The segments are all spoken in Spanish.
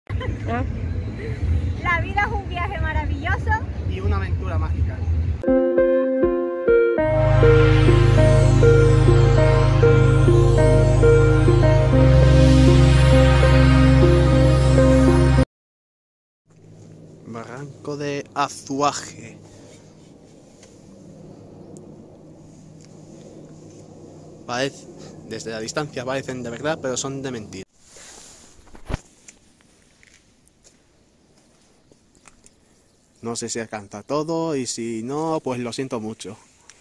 ¿Ah? La vida es un viaje maravilloso Y una aventura mágica. Barranco de Azuaje. Desde la distancia parecen de verdad, pero son de mentira. No sé si alcanza todo y si no, pues lo siento mucho.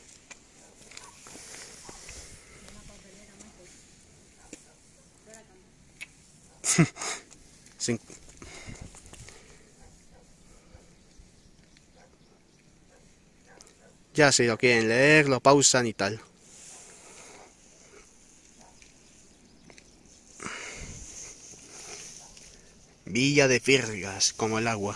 Sin- Ya si lo quieren leer, lo pausan y tal. Villa de Firgas, como el agua.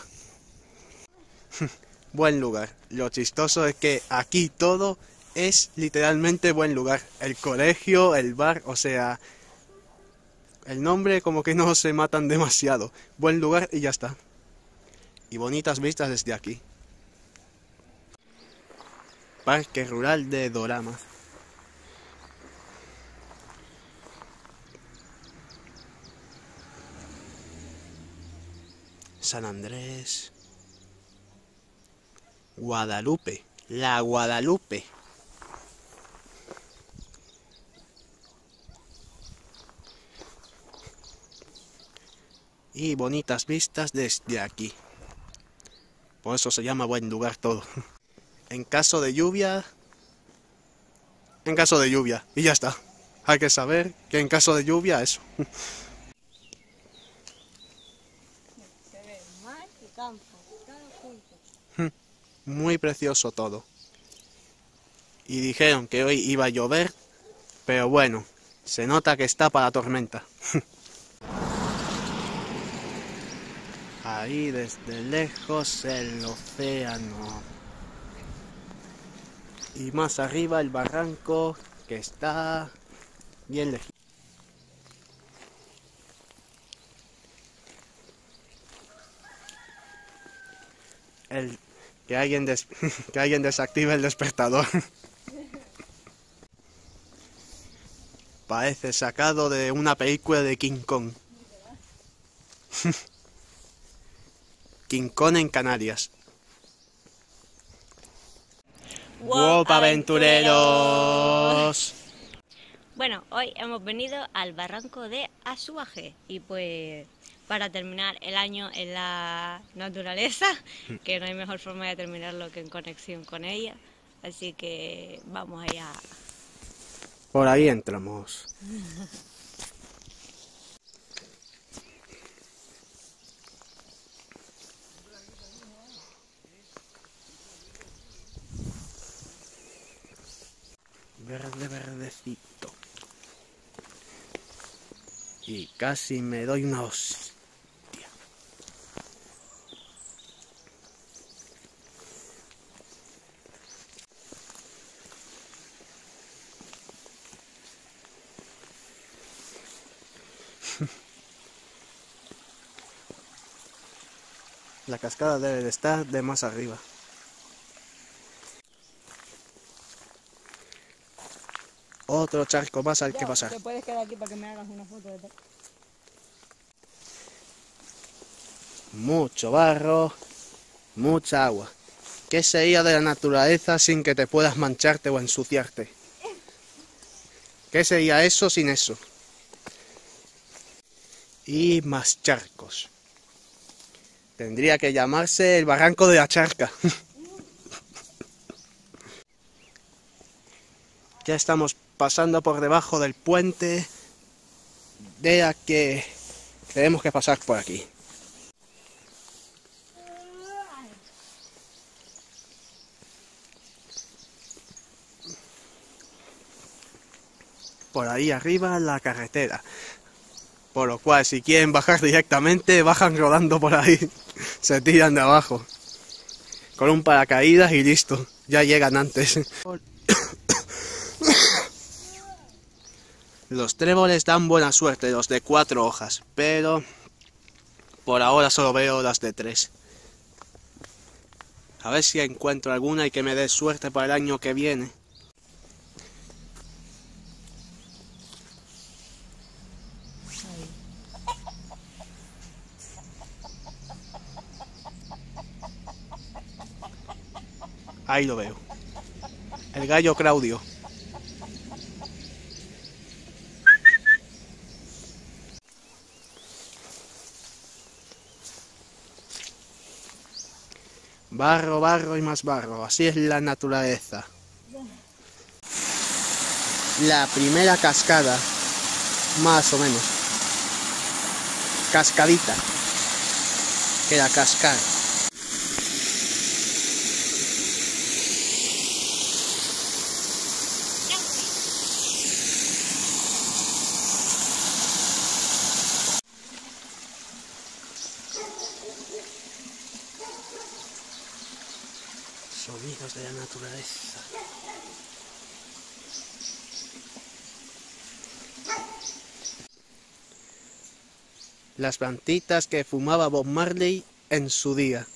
Buen lugar. Lo chistoso es que aquí todo es literalmente buen lugar. El colegio, el bar, o sea, el nombre como que no se matan demasiado. Buen lugar y ya está. Y bonitas vistas desde aquí. Parque Rural de Doramas. San Andrés. Guadalupe. La Guadalupe. Y bonitas vistas desde aquí. Por eso se llama buen lugar todo. En caso de lluvia... En caso de lluvia. Y ya está. Hay que saber que en caso de lluvia eso. se ve mar y campo, todo junto. Muy precioso todo. Y dijeron que hoy iba a llover, pero bueno, se nota que está para la tormenta. Ahí desde lejos el océano. Y más arriba el barranco que está bien lejos. Que alguien que alguien desactive el despertador. Parece sacado de una película de King Kong. King Kong en Canarias. ¡Wow, aventureros! Bueno, hoy hemos venido al barranco de Azuaje y pues para terminar el año en la naturaleza, que no hay mejor forma de terminarlo que en conexión con ella, así que vamos allá. Por ahí entramos. Verde, verdecito. Y casi me doy una hostia. La cascada debe de estar de más arriba. Otro charco más al que pasar. Te puedes quedar aquí para que me hagas una foto de todo. Mucho barro, mucha agua. ¿Qué sería de la naturaleza sin que te puedas mancharte o ensuciarte? ¿Qué sería eso sin eso? Y más charcos. Tendría que llamarse el barranco de la charca. Ya estamos pasando por debajo del puente de la que tenemos que pasar por aquí. Por ahí arriba la carretera. Por lo cual, si quieren bajar directamente, bajan rodando por ahí. Se tiran de abajo. Con un paracaídas y listo. Ya llegan antes. Los tréboles dan buena suerte, los de 4 hojas. Pero Por ahora solo veo las de 3. A ver si encuentro alguna y que me dé suerte para el año que viene. Ahí lo veo. El gallo Claudio. Barro, barro y más barro. Así es la naturaleza. La primera cascada, más o menos. Cascadita. Que la cascada. Sonidos de la naturaleza. Las plantitas que fumaba Bob Marley en su día.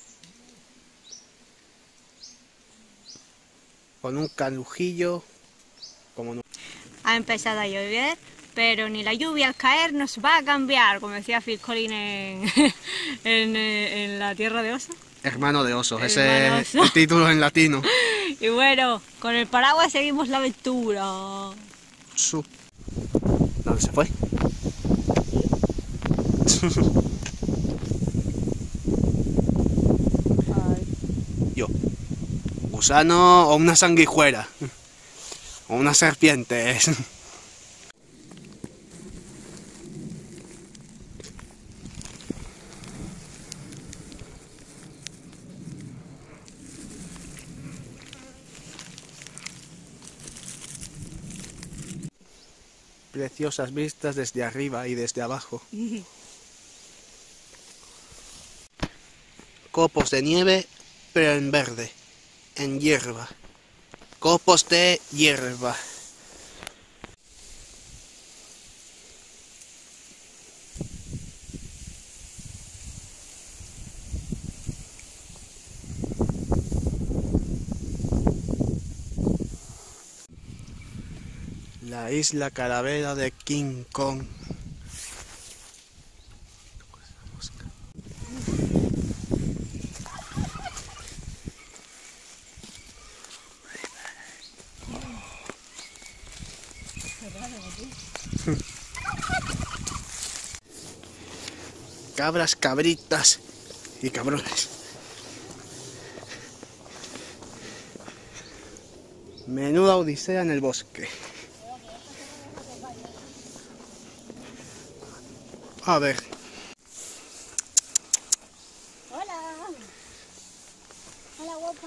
Con un calujillo como no. Ha empezado a llover, pero ni la lluvia al caer nos va a cambiar, como decía Phil Collins en La Tierra de Osos. Hermano de osos, ese Hermano es oso. el título en latino. Y bueno, con el paraguas seguimos la aventura. ¿Dónde se fue? Yo. Gusano o una sanguijuela. O una serpiente es. Preciosas vistas desde arriba y desde abajo. Copos de nieve, pero en verde, en hierba. Copos de hierba. La isla Calavera de King Kong. Cabras, cabritas y cabrones. Menuda odisea en el bosque. A ver. Hola. Hola, guapa.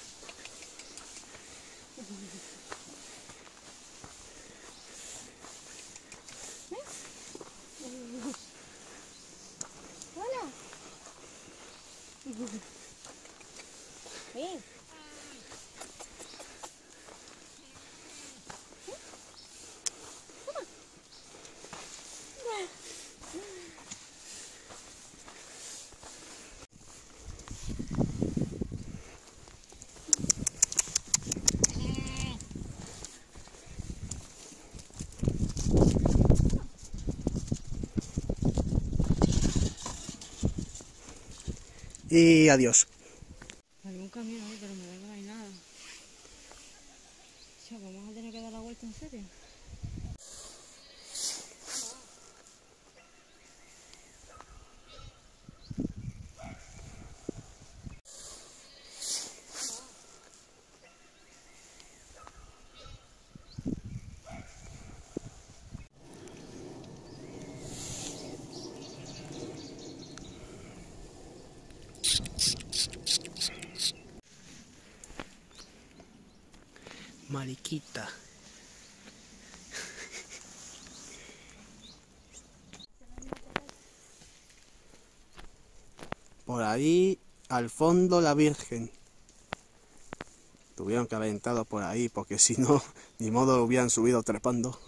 Hola. Ven. Y adiós. Hay un camión ahí, pero me da que no hay nada. O sea, vamos a tener que dar la vuelta en serio. Mariquita. Por ahí, al fondo, la Virgen. Tuvieron que haber entrado por ahí, porque si no, ni modo lo hubieran subido trepando.